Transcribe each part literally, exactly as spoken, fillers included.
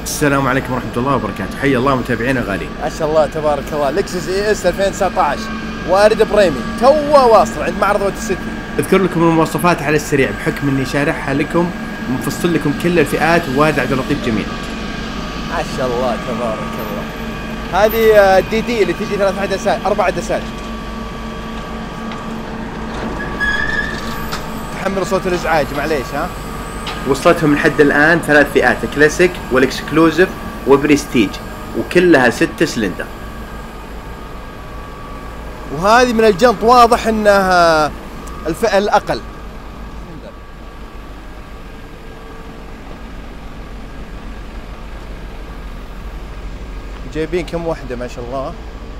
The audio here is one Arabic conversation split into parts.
السلام عليكم ورحمة الله وبركاته، حيا الله متابعينا غاليين. ما شاء الله تبارك الله. لكزس اي اس ألفين وتسعة عشر وارد بريمي توه واصل عند معرض اوتو سيتي. اذكر لكم المواصفات على السريع بحكم اني شارحها لكم ومفصل لكم كل الفئات ووارد عبد اللطيف جميل. ما شاء الله تبارك الله. هذه الدي دي اللي تجي ثلاث عدسات اربع عدسات. تحمل صوت الازعاج معليش ها. وصلتهم لحد الان ثلاث فئات، كلاسيك والاكسكلوزيف وبريستيج، وكلها ستة سلندر. وهذه من الجنط واضح انها الفئة الاقل. جايبين كم وحدة ما شاء الله.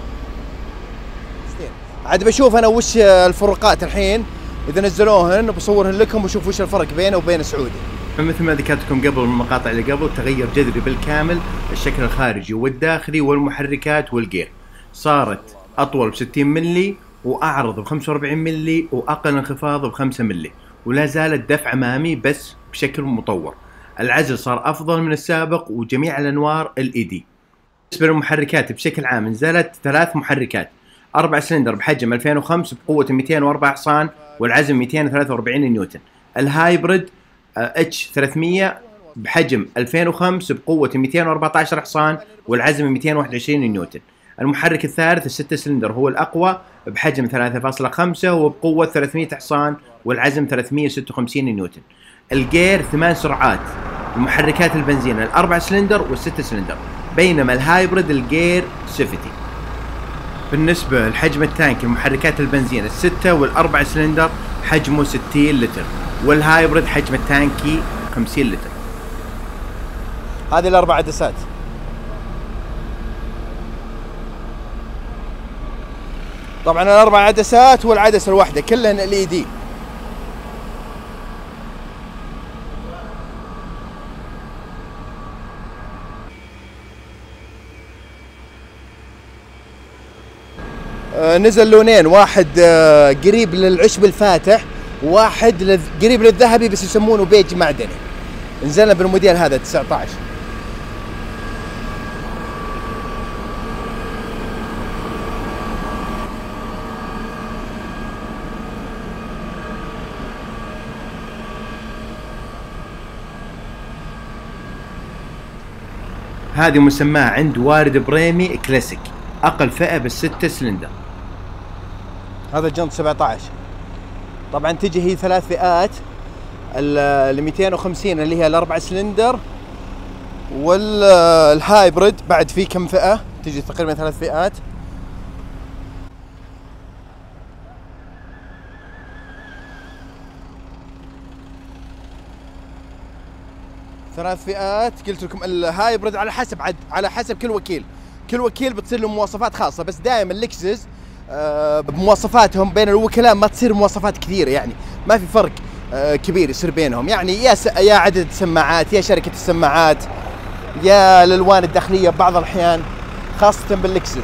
عاد بشوف انا وش الفروقات الحين اذا نزلوهن بصورهن لكم وشوف وش الفرق بينه وبين السعودي. فمثل ما ذكرت لكم قبل المقاطع اللي قبل، تغير جذري بالكامل الشكل الخارجي والداخلي والمحركات والجير. صارت اطول ب ستين ملي واعرض ب خمسة وأربعين ملي واقل انخفاض ب خمسة ملي، ولا زالت دفع امامي بس بشكل مطور. العزل صار افضل من السابق وجميع الانوار الاي دي. بالنسبه للمحركات بشكل عام نزلت ثلاث محركات، أربع سلندر بحجم ألفين وخمسة بقوة مئتين وأربعة حصان والعزم مئتين وثلاثة وأربعين نيوتن. الهايبريد اتش ثلاثمية بحجم ألفين وخمسة بقوة مئتين وأربعة عشر حصان والعزم مئتين وواحد وعشرين نيوتن. المحرك الثالث الستة سلندر هو الأقوى بحجم ثلاثة فاصلة خمسة وبقوة ثلاثمئة حصان والعزم ثلاثمئة وستة وخمسين نيوتن. الجير ثمان سرعات. المحركات البنزين الأربع سلندر والستة سلندر، بينما الهايبريد الجير سيفتي. بالنسبة لحجم التانك المحركات البنزين الستة والأربع سلندر حجمه ستين لتر، والهايبريد حجم التانكي خمسين لتر. هذه الأربع عدسات. طبعا الأربع عدسات والعدسة الواحدة كلهن ال إي دي. نزل لونين، واحد قريب للعشب الفاتح وواحد قريب للذهبي بس يسمونه بيج معدني. نزلنا بالموديل هذا تسعة عشر. هذه مسماة عند وارد بريمي كلاسيك، أقل فئة بالستة سلندر. هذا الجنط سبعة عشر. طبعا تجي هي ثلاث فئات، ال مئتين وخمسين اللي هي الأربع سلندر، والهايبريد بعد في كم فئة، تجي تقريبا ثلاث فئات. ثلاث فئات قلت لكم. الهايبريد على حسب عد على حسب كل وكيل، كل وكيل بتصير له مواصفات خاصة، بس دائما اللكزس آه بمواصفاتهم بين الوكلاء ما تصير مواصفات كثيرة، يعني ما في فرق آه كبير يصير بينهم، يعني يا يا عدد السماعات يا شركة السماعات يا الألوان الداخلية بعض الأحيان، خاصة باللكزس.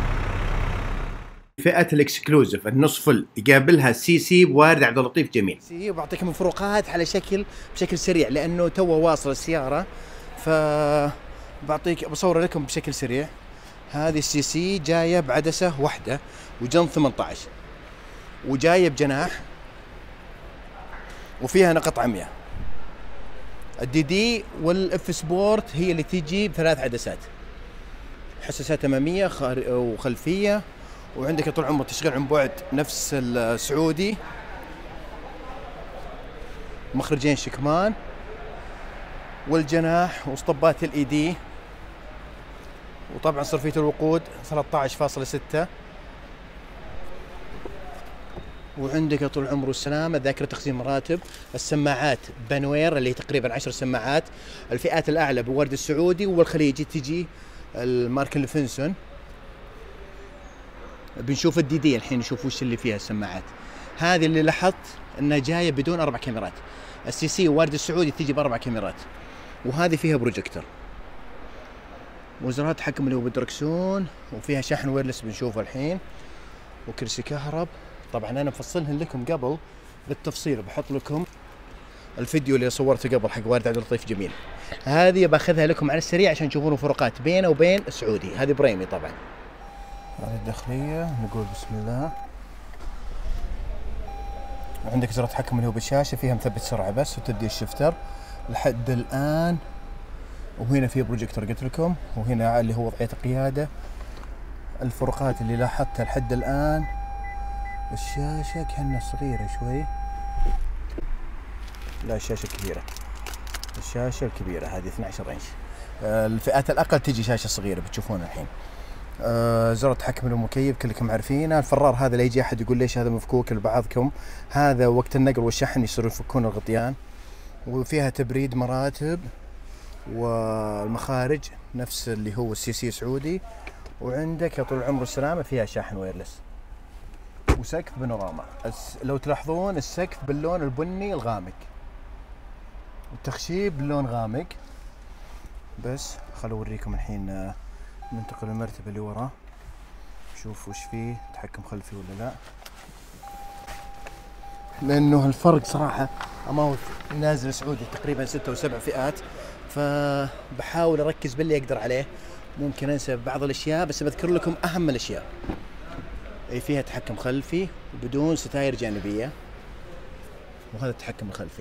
فئة الاكسكلوزيف النص فل يقابلها السي سي بوارد عبد اللطيف جميل. سي بعطيكم الفروقات على شكل بشكل سريع لأنه تو واصل السيارة، ف بعطيك بصور لكم بشكل سريع. هذه السي سي جايه بعدسه واحده وجنط ثمانية عشر، وجايه بجناح وفيها نقط عمياء. الدي دي والاف سبورت هي اللي تيجي بثلاث عدسات، حساسات اماميه وخلفيه، وعندك طول عمره تشغيل عن بعد نفس السعودي، مخرجين شكمان، والجناح واسطبات الاي دي، وطبعا صرفية الوقود ثلاثة عشر فاصلة ستة، وعندك طول العمر والسلامة ذاكرة تخزين مراتب. السماعات بانوير اللي هي تقريبا عشر سماعات. الفئات الأعلى بورد السعودي والخليجي تجي المارك ليفنسون. بنشوف الدي دي الحين نشوف وش اللي فيها السماعات. هذه اللي لاحظت انها جاية بدون أربع كاميرات. السي سي وورد السعودي تجي بأربع كاميرات، وهذه فيها بروجيكتور، وزرار تحكم اللي هو بالدركسون، وفيها شاحن ويرلس بنشوفه الحين، وكرسي كهرب. طبعا انا مفصلهن لكم قبل بالتفصيل، بحط لكم الفيديو اللي صورته قبل حق وارد عبد اللطيف جميل. هذه باخذها لكم على السريع عشان تشوفون الفروقات بينه وبين السعودي. هذه بريمي طبعا. هذه الداخليه، نقول بسم الله. وعندك زر تحكم اللي هو بالشاشه، فيها مثبت سرعه بس وتدي الشفتر لحد الان. وهنا في بروجيكتور قلت لكم، وهنا اللي هو وضعيه القياده. الفروقات اللي لاحظتها لحد الان، الشاشه كأنها صغيره شوي، لا الشاشه كبيره، الشاشه الكبيره هذه اثني عشر انش. الفئات الاقل تجي شاشه صغيره بتشوفون الحين. آه زر التحكم المكيف كلكم عارفينه. الفرار هذا لا يجي احد يقول ليش هذا مفكوك لبعضكم، هذا وقت النقل والشحن يصيرون يفكون الغطيان. وفيها تبريد مراتب، والمخارج نفس اللي هو السي سي سعودي. وعندك يا طول العمر والسلامه فيها شاحن ويرلس. وسقف بانوراما. لو تلاحظون السقف باللون البني الغامق، والتخشيب باللون غامق. بس خلوا اوريكم الحين، ننتقل للمرتبه اللي ورا، شوف وش فيه، تحكم خلفي ولا لا. لانه الفرق صراحه اماوت نازل سعودي تقريبا ستة وسبع فئات، فبحاول اركز باللي اقدر عليه. ممكن انسى بعض الاشياء بس بذكر لكم اهم الاشياء. اي فيها تحكم خلفي بدون ستاير جانبيه، وهذا التحكم الخلفي،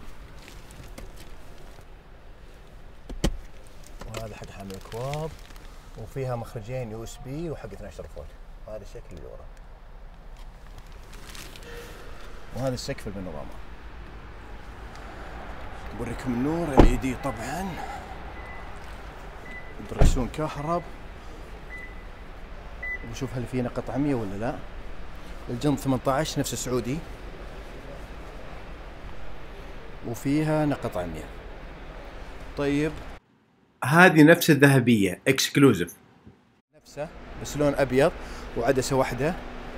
وهذا حق حامل الكواب. وفيها مخرجين يو اس بي وحق اثني عشر فولت. وهذا الشكل اللي ورا، وهذا السقف البانوراما. بوريكم النور ال اي دي طبعا، درسون كهرب. ونشوف هل في نقط عمية ولا لا. الجنب ثمانية عشر نفس السعودي، وفيها نقط عمية. طيب هذه نفس الذهبية اكسكلوزيف، نفسه بس لون ابيض وعدسة واحدة،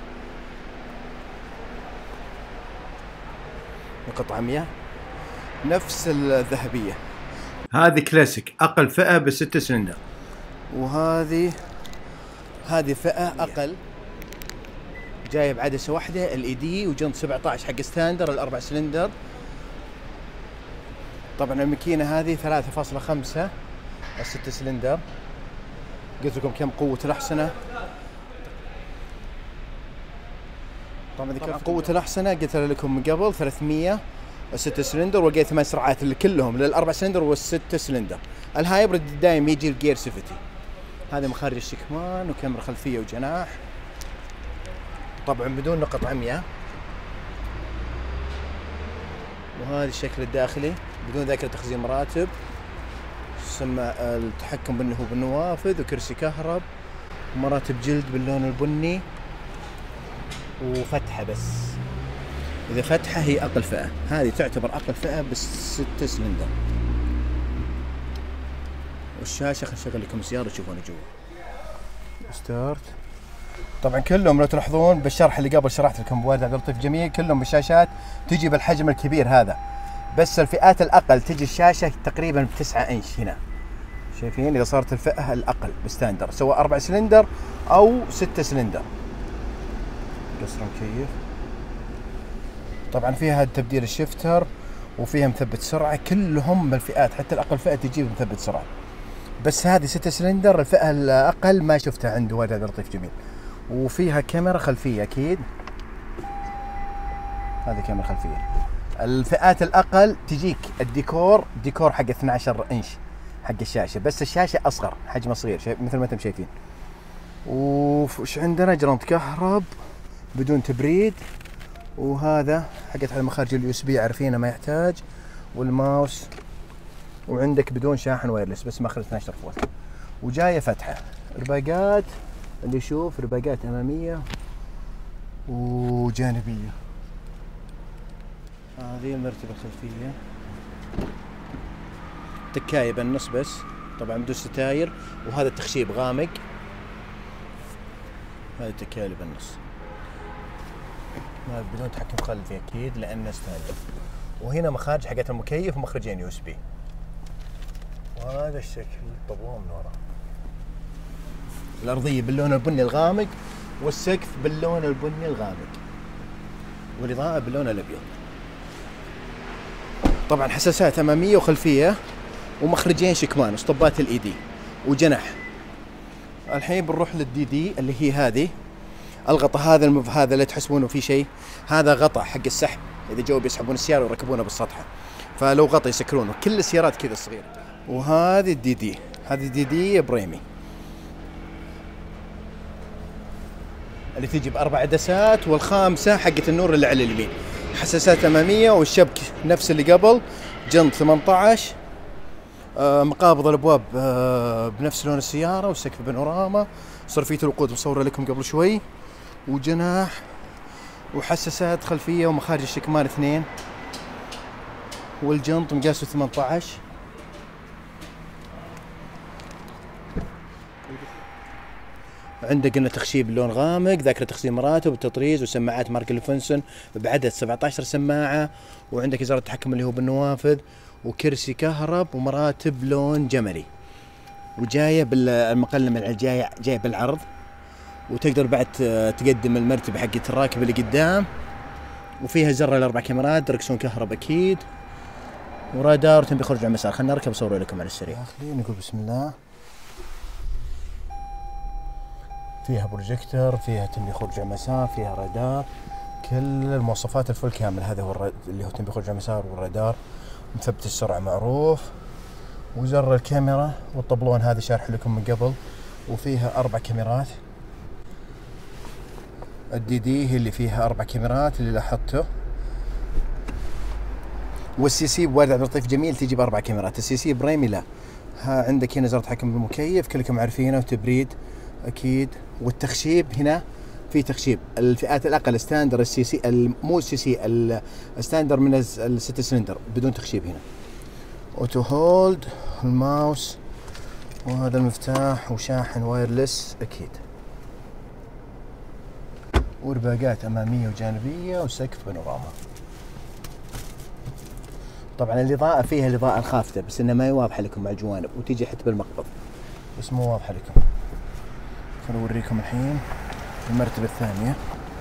نقط عمية نفس الذهبية. هذه كلاسيك أقل فئة بالستة سلندر. وهذه هذه فئة أقل، جايب عدسة واحدة ال اي دي وجنط سبعة عشر حق ستاندر الأربع سلندر. طبعا الماكينة هذه ثلاثة فاصلة خمسة الستة سلندر. قلت لكم كم قوة الأحصنة. طبعا ذكرت قوة الأحصنة قلت لكم من قبل ثلاثمية الستة سلندر، ولقيت ثمان سرعات اللي كلهم للأربع سلندر والستة سلندر. الهايبرد دايم يجي الجير سيفتي. هذه مخارج الشكمان وكاميرا خلفية وجناح، طبعا بدون نقط عمياء. وهذا الشكل الداخلي بدون ذاكرة تخزين مراتب. سمع التحكم بانه هو بالنوافذ، وكرسي كهرب، ومراتب جلد باللون البني، وفتحة بس. إذا فتحة هي أقل فئة، هذه تعتبر أقل فئة بالستة سلندر. والشاشة خلينا نشغل لكم السيارة تشوفونها جوا. ستارت. طبعا كلهم لو تلاحظون بالشرح اللي قبل شرحت لكم بوارد عبد اللطيف جميل، كلهم بالشاشات تجي بالحجم الكبير هذا. بس الفئات الأقل تجي الشاشة تقريبا بتسعة انش هنا. شايفين إذا صارت الفئة الأقل بستاندر، سواء أربع سلندر أو ستة سلندر. قصر مكيف. طبعا فيها تبديل الشفتر، وفيها مثبت سرعة. كلهم بالفئات حتى الأقل فئة تجيب مثبت سرعة. بس هذه ستة سلندر الفئة الأقل ما شفتها عند وارد عبد اللطيف جميل. وفيها كاميرا خلفية أكيد، هذه كاميرا خلفية. الفئات الأقل تجيك الديكور ديكور حق اثني عشر انش حق الشاشة، بس الشاشة أصغر، حجمها صغير مثل ما انتم شايفين. وش عندنا؟ جرنط كهرب بدون تبريد. وهذا حقت على مخارج اليو اس بي عارفينه ما يحتاج. والماوس. وعندك بدون شاحن وايرلس بس مخرج اثني عشر فولت. وجايه فتحه. رباقات اللي يشوف رباقات اماميه وجانبيه. هذه المرتبه الخلفيه، تكايه بالنص بس طبعا بدون ستاير. وهذا التخشيب غامق، هذا التكايه اللي بالنص. بدون تحكم خلفي اكيد لانه ستاندرد. وهنا مخارج حقت المكيف ومخرجين يو اس بي. وهذا الشكل طبوه من ورا. الارضيه باللون البني الغامق، والسقف باللون البني الغامق، والاضاءه باللون الابيض. طبعا حساسات اماميه وخلفيه ومخرجين شكمان وسطبات الاي دي وجناح. الحين بنروح للدي دي اللي هي هذه الغطاء. هذا المف... هذا اللي تحسبونه في شيء، هذا غطاء حق السحب اذا جو بيسحبون السياره ويركبونها بالسطحه، فلو غطاء يسكرونه. كل السيارات كذا صغيره. وهذه الدي دي، هذه الدي دي بريمي اللي تجي باربع عدسات، والخامسه حقت النور اللي على اليمين. حساسات اماميه والشبك نفس اللي قبل، جنط ثمانية عشر، آه مقابض الابواب آه بنفس لون السياره، وسقف بانوراما، صرفيه الوقود مصوره لكم قبل شوي، وجناح، وحساسات خلفيه ومخارج الشكمان اثنين، والجنط مقاسه ثمانية عشر. عندك قلنا تخشيب لون غامق، ذاكرة تخزين مراتب وتطريز، وسماعات مارك لوفنسون بعدد سبعة عشر سماعة، وعندك إزالة التحكم اللي هو بالنوافذ، وكرسي كهرب، ومراتب لون جملي، وجاية بالمقلم الجاي جاية بالعرض، وتقدر بعد تقدم المرتبة حقت الراكب اللي قدام، وفيها زر الأربع كاميرات، دركسون كهرب أكيد، ورادار تنبي خرج على المسار. خلنا نركب أصور لكم على السريع. خلينا نقول بسم الله. فيها بروجيكتور، فيها تنبيه خروج على المسار، فيها رادار، كل المواصفات الفل كامل. هذا هو الرد... اللي هو تنبيه خروج على المسار والرادار، مثبت السرعة معروف، وزر الكاميرا، والطبلون هذا شارح لكم من قبل، وفيها أربع كاميرات. الدي دي هي اللي فيها أربع كاميرات اللي لاحظته، والسي سي بوارد عبد اللطيف جميل تجي بأربع كاميرات. السي سي بريمي لا. ها عندك هنا زر تحكم بالمكيف كلكم عارفينه، وتبريد اكيد، والتخشيب هنا في تخشيب الفئات الاقل ستاندر السي سي، مو السي سي الستاندر من الست سلندر بدون تخشيب. هنا اوتو هولد، الماوس، وهذا المفتاح، وشاحن وايرلس اكيد، ورباقات اماميه وجانبيه، وسقف بانوراما. طبعا الاضاءه فيها الاضاءه الخافته بس انها ما هي واضحه لكم مع الجوانب، وتيجي حتى بالمقبض بس مو واضحه لكم. خليني اوريكم الحين المرتبة الثانية.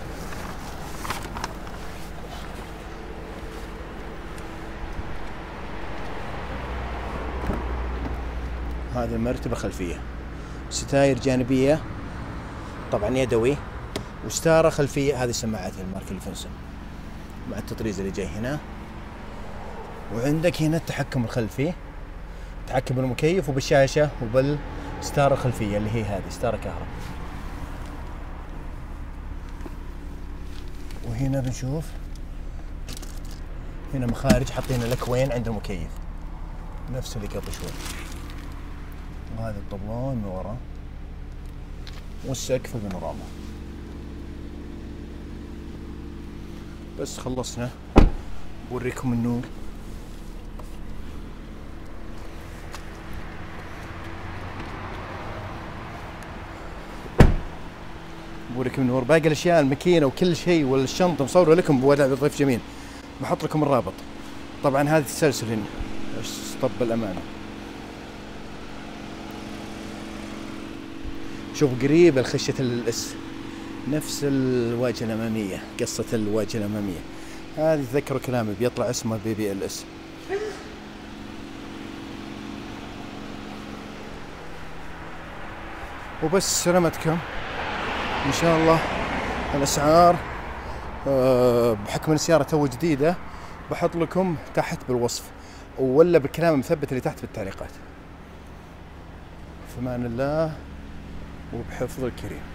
هذه المرتبة خلفية، ستاير جانبية طبعا يدوي، وستارة خلفية. هذه سماعات المارك لوفنسون مع التطريز اللي جاي هنا. وعندك هنا التحكم الخلفي، تحكم بالمكيف وبالشاشة وبالستارة الخلفية اللي هي هذه ستارة كهرباء. وهنا بنشوف هنا مخارج حاطين الاكوين عند المكيف نفس اللي قبل شوي، وهذا الطبلون من ورا، والسقف بانوراما. بس خلصنا، بوريكم النور. بوريكم النور. باقي الاشياء الماكينه وكل شيء والشنطه مصوره لكم بوضع ضيف جميل. بحط لكم الرابط. طبعا هذه تسلسل هنا اسطب الامانه. شوف قريب الخشة الاس، نفس الواجهه الاماميه، قصه الواجهه الاماميه هذه. تذكروا كلامي بيطلع اسمه بي بي ال اس. وبس سلامتكم ان شاء الله. الاسعار أه بحكم ان السياره تو جديده بحط لكم تحت بالوصف، ولا بالكلام المثبت اللي تحت بالتعليقات. في امان الله وبحفظ الكريم.